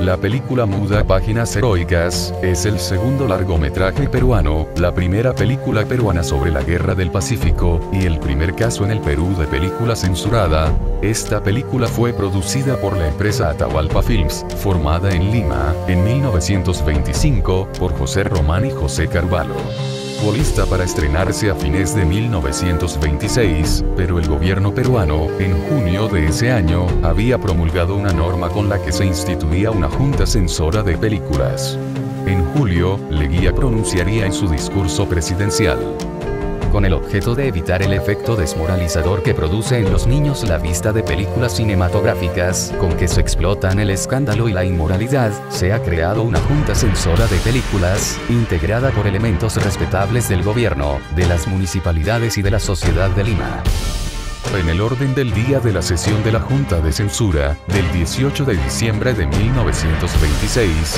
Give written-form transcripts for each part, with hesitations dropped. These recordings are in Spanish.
La película muda Páginas Heroicas es el segundo largometraje peruano, la primera película peruana sobre la Guerra del Pacífico, y el primer caso en el Perú de película censurada. Esta película fue producida por la empresa Atahualpa Films, formada en Lima, en 1925, por José Román y José Carvalho. Lista para estrenarse a fines de 1926, pero el gobierno peruano, en junio de ese año, había promulgado una norma con la que se instituía una junta censora de películas. En julio, Leguía pronunciaría en su discurso presidencial: con el objeto de evitar el efecto desmoralizador que produce en los niños la vista de películas cinematográficas, con que se explotan el escándalo y la inmoralidad, se ha creado una junta censora de películas, integrada por elementos respetables del gobierno, de las municipalidades y de la sociedad de Lima. En el orden del día de la sesión de la Junta de Censura, del 18 de diciembre de 1926,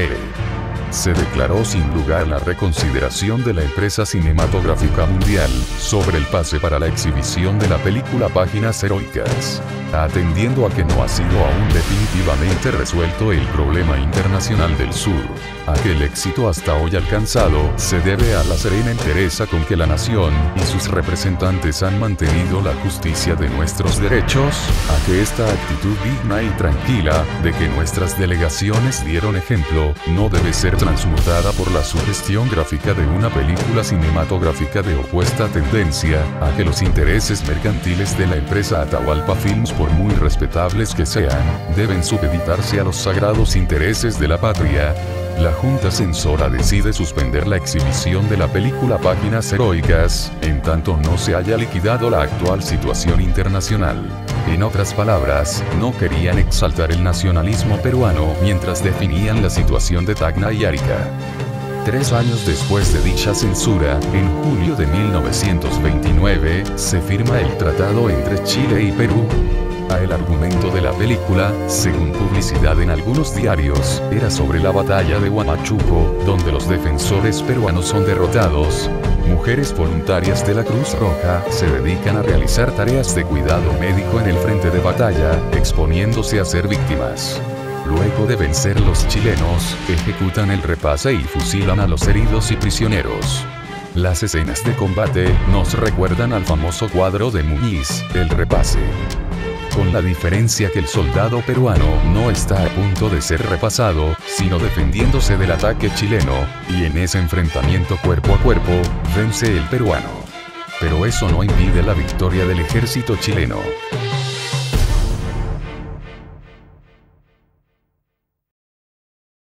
se declaró sin lugar la reconsideración de la empresa cinematográfica mundial sobre el pase para la exhibición de la película Páginas Heroicas. Atendiendo a que no ha sido aún definitivamente resuelto el problema internacional del sur, aquel éxito hasta hoy alcanzado se debe a la serena entereza con que la nación y sus representantes han mantenido la justicia de nuestros derechos, a que esta actitud digna y tranquila, de que nuestras delegaciones dieron ejemplo, no debe ser transmutada por la sugestión gráfica de una película cinematográfica de opuesta tendencia, a que los intereses mercantiles de la empresa Atahualpa Films, por muy respetables que sean, deben supeditarse a los sagrados intereses de la patria. La Junta Censora decide suspender la exhibición de la película Páginas Heroicas, en tanto no se haya liquidado la actual situación internacional. En otras palabras, no querían exaltar el nacionalismo peruano mientras definían la situación de Tacna y Arica. 3 años después de dicha censura, en julio de 1929, se firma el tratado entre Chile y Perú. El argumento de la película, según publicidad en algunos diarios, era sobre la batalla de Huamachuco, donde los defensores peruanos son derrotados. Mujeres voluntarias de la Cruz Roja se dedican a realizar tareas de cuidado médico en el frente de batalla, exponiéndose a ser víctimas. Luego de vencer los chilenos, ejecutan el repase y fusilan a los heridos y prisioneros. Las escenas de combate nos recuerdan al famoso cuadro de Muñiz, El repase. Con la diferencia que el soldado peruano no está a punto de ser repasado, sino defendiéndose del ataque chileno, y en ese enfrentamiento cuerpo a cuerpo, vence el peruano. Pero eso no impide la victoria del ejército chileno.